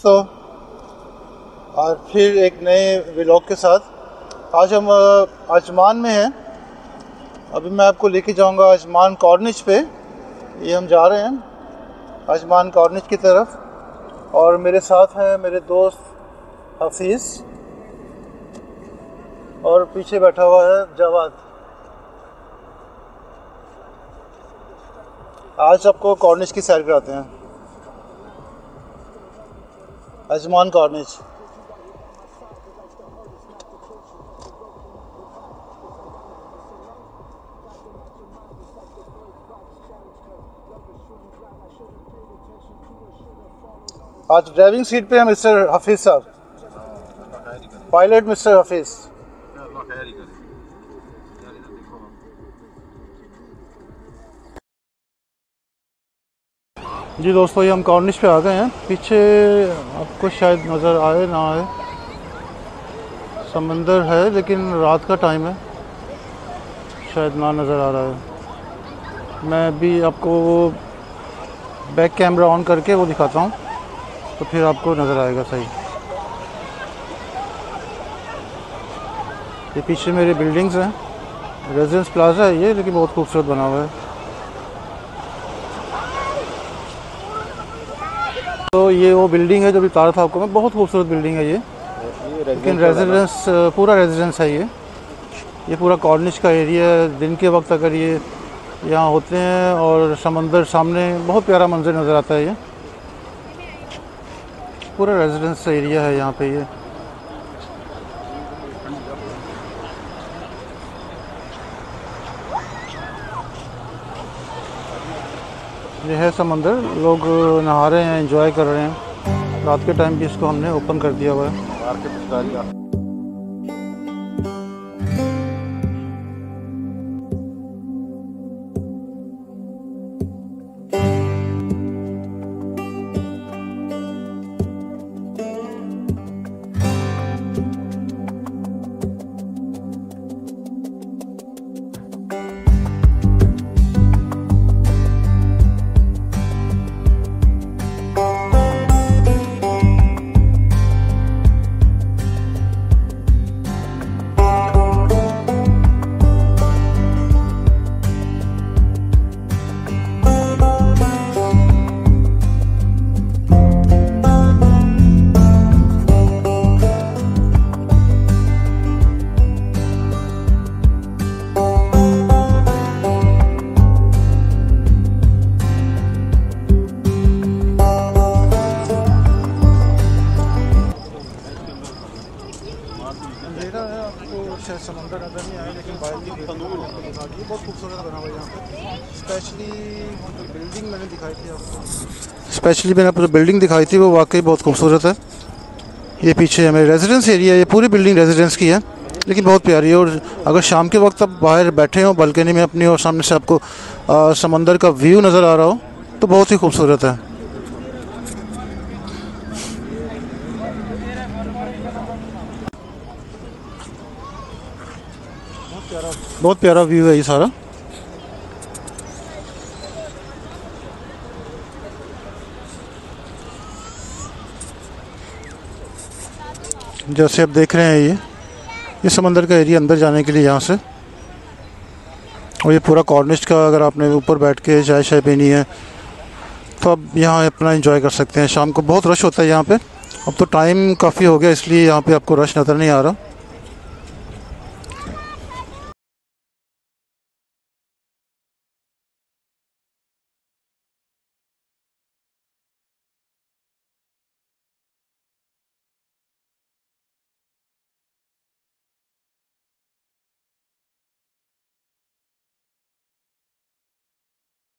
दोस्तों, और फिर एक नए व्लॉग के साथ आज हम अजमान में हैं। अभी मैं आपको लेके जाऊंगा अजमान कॉर्निश पे। ये हम जा रहे हैं अजमान कॉर्निश की तरफ, और मेरे साथ हैं मेरे दोस्त हफीज़ और पीछे बैठा हुआ है जवाद। आज आपको कॉर्निश की सैर कराते हैं, अजमान कॉर्निश। आज ड्राइविंग सीट पे है मिस्टर हफीज़ साहब, पायलट मिस्टर हफीज़। जी दोस्तों, ये हम कॉर्निश पे आ गए हैं। पीछे आपको शायद नज़र आए ना आए, समंदर है लेकिन रात का टाइम है, शायद ना नज़र आ रहा है। मैं अभी आपको बैक कैमरा ऑन करके वो दिखाता हूँ, तो फिर आपको नज़र आएगा सही। ये पीछे मेरी बिल्डिंग्स हैं, रेजिडेंस प्लाजा है ये, लेकिन बहुत खूबसूरत बना हुआ है। तो ये वो बिल्डिंग है जो भी बता रहा था आपको मैं, बहुत खूबसूरत बिल्डिंग है ये, लेकिन रेजिडेंस पूरा रेजिडेंस है ये पूरा कॉर्निश का एरिया है। दिन के वक्त अगर ये यहाँ होते हैं और समंदर सामने, बहुत प्यारा मंजर नज़र आता है। ये पूरा रेजिडेंस एरिया है यहाँ पे। ये है समंदर, लोग नहा रहे हैं, एंजॉय कर रहे हैं। रात के टाइम भी इसको हमने ओपन कर दिया हुआ है। अंधेरा है, आपको शायद समंदर नज़र नहीं आया, लेकिन बाहर की बहुत खूबसूरत बना हुआ है यहाँ पे। स्पेशली जो बिल्डिंग मैंने दिखाई थी आपको, मैंने आपको जो बिल्डिंग दिखाई थी वो वाकई बहुत खूबसूरत है। ये पीछे हमें रेजिडेंस एरिया, ये पूरी बिल्डिंग रेजिडेंस की है, लेकिन बहुत प्यारी है। और अगर शाम के वक्त आप बाहर बैठे हो बालकनी में अपनी, और सामने से आपको समंदर का व्यू नज़र आ रहा हो, तो बहुत ही खूबसूरत है। बहुत प्यारा व्यू है ये सारा। जैसे आप देख रहे हैं ये समंदर का एरिया अंदर जाने के लिए यहाँ से, और ये पूरा कॉर्निश का, अगर आपने ऊपर बैठ के चाय पीनी है तो आप यहाँ अपना एंजॉय कर सकते हैं। शाम को बहुत रश होता है यहाँ पे, अब तो टाइम काफ़ी हो गया इसलिए यहाँ पे आपको रश नज़र नहीं आ रहा।